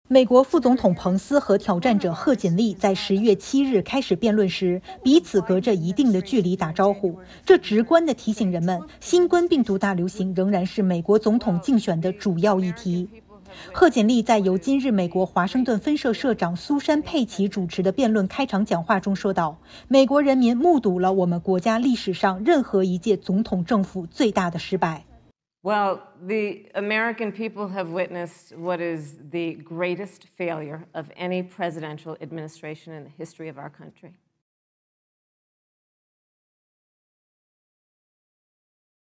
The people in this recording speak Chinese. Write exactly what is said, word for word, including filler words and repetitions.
美国副总统彭斯和挑战者贺锦丽在十月七日开始辩论时，彼此隔着一定的距离打招呼，这直观地提醒人们，新冠病毒大流行仍然是美国总统竞选的主要议题。贺锦丽在由今日美国华盛顿分社社长苏珊·佩奇主持的辩论开场讲话中说道：“美国人民目睹了我们国家历史上任何一届总统政府最大的失败。” Well, the American people have witnessed what is the greatest failure of any presidential administration in the history of our country.